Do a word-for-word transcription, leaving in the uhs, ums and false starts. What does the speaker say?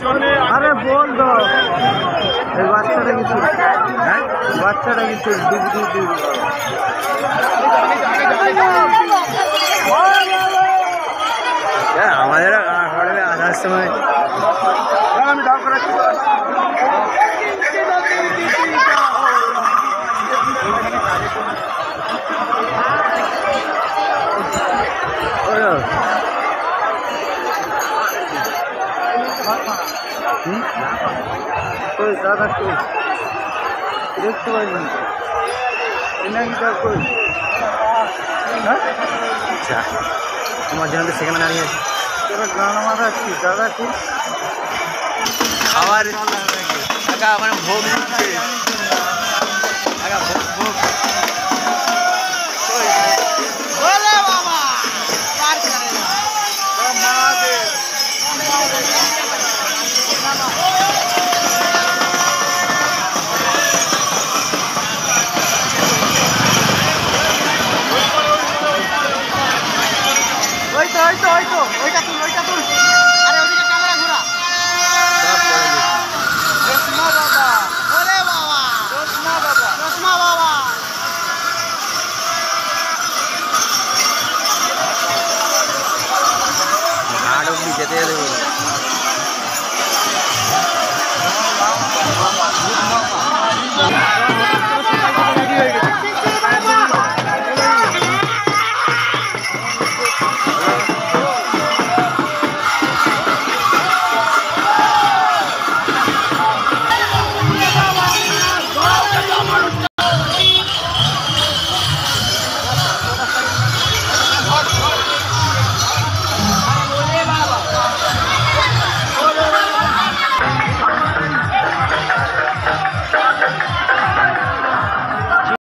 আরে বল তো এই বাচ্চাটা কিছু হ্যাঁ বাচ্চাটা কিছু ডুব ডুব ডুব আমাদের আসার সময় আমি দাও করাচ্ছি কই দাদা কই দেখতে পাইনি নাকি দাদা কই হ্যাঁ আচ্ছা তোমার জন্য তো সেখানে দাঁড়িয়ে আছে তোরা গান মারাচ্ছি দাদা কি আবার টাকা মানে ভোগ দিচ্ছে